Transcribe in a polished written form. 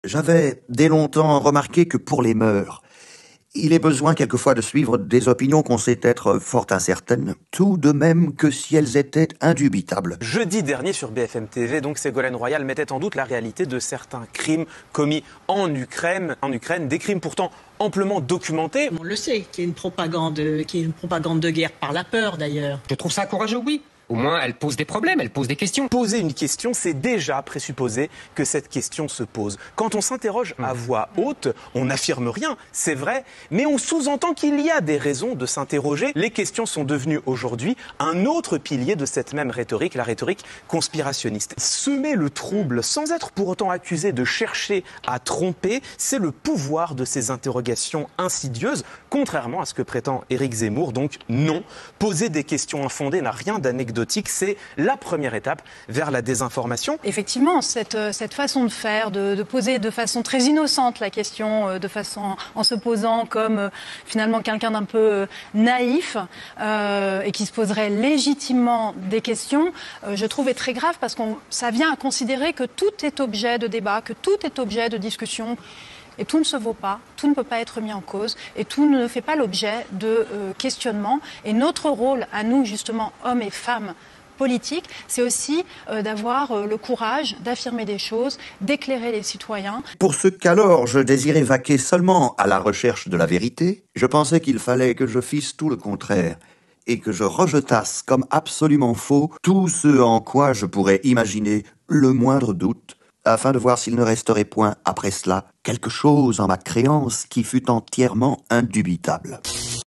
J'avais dès longtemps remarqué que pour les mœurs, il est besoin quelquefois de suivre des opinions qu'on sait être fort incertaines, tout de même que si elles étaient indubitables. Jeudi dernier sur BFM TV, donc Ségolène Royal mettait en doute la réalité de certains crimes commis en Ukraine, des crimes pourtant amplement documentés. On le sait, qu'il y a une propagande de guerre par la peur d'ailleurs. Je trouve ça courageux, oui. Au moins, elle pose des problèmes, elle pose des questions. Poser une question, c'est déjà présupposer que cette question se pose. Quand on s'interroge à voix haute, on n'affirme rien, c'est vrai, mais on sous-entend qu'il y a des raisons de s'interroger. Les questions sont devenues aujourd'hui un autre pilier de cette même rhétorique, la rhétorique conspirationniste. Semer le trouble sans être pour autant accusé de chercher à tromper, c'est le pouvoir de ces interrogations insidieuses, contrairement à ce que prétend Éric Zemmour. Donc non, poser des questions infondées n'a rien d'anecdotique. C'est la première étape vers la désinformation. Effectivement, cette façon de faire, de poser de façon très innocente la question, en se posant comme finalement quelqu'un d'un peu naïf et qui se poserait légitimement des questions, je trouve est très grave parce que ça vient à considérer que tout est objet de débat, que tout est objet de discussion. Et tout ne se vaut pas, tout ne peut pas être mis en cause et tout ne fait pas l'objet de questionnement. Et notre rôle, à nous justement, hommes et femmes politiques, c'est aussi d'avoir le courage d'affirmer des choses, d'éclairer les citoyens. Pour ce qu'alors je désirais vaquer seulement à la recherche de la vérité, je pensais qu'il fallait que je fisse tout le contraire et que je rejetasse comme absolument faux tout ce en quoi je pourrais imaginer le moindre doute, afin de voir s'il ne resterait point, après cela, quelque chose en ma créance qui fût entièrement indubitable.